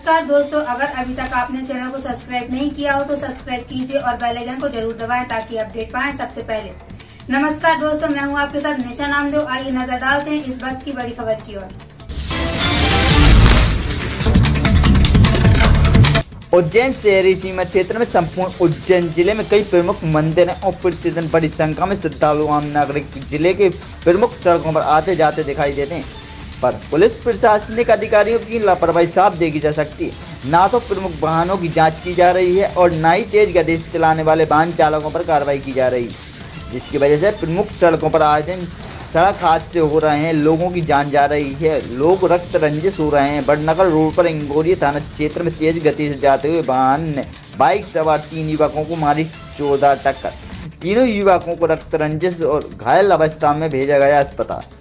नमस्कार दोस्तों, अगर अभी तक आपने चैनल को सब्सक्राइब नहीं किया हो तो सब्सक्राइब कीजिए और बेल आइकन को जरूर दबाएं ताकि अपडेट पाएं सबसे पहले। नमस्कार दोस्तों, मैं हूं आपके साथ निशा नामदेव। आइए नजर डालते हैं इस वक्त की बड़ी खबर की ओर। उज्जैन शहरी सीमा क्षेत्र में संपूर्ण उज्जैन जिले में कई प्रमुख मंदिर हैं और प्रतिदिन बड़ी संख्या में श्रद्धालु आम नागरिक जिले के प्रमुख सड़कों पर आते जाते दिखाई देते हैं, पर पुलिस प्रशासनिक अधिकारियों की लापरवाही साफ देखी जा सकती है। ना तो प्रमुख वाहनों की जांच की जा रही है और न ही तेज गति से चलाने वाले वाहन चालकों पर कार्रवाई की जा रही है, जिसकी वजह से प्रमुख सड़कों पर आए दिन सड़क हादसे हो रहे हैं, लोगों की जान जा रही है, लोग रक्त रंजिश हो रहे हैं। बड़नगर रोड पर इंगोरिया थाना क्षेत्र में तेज गति से जाते हुए वाहन ने बाइक सवार 3 युवकों को मारी जोरदार टक्कर। तीनों युवकों को रक्त रंजिश और घायल अवस्था में भेजा गया अस्पताल।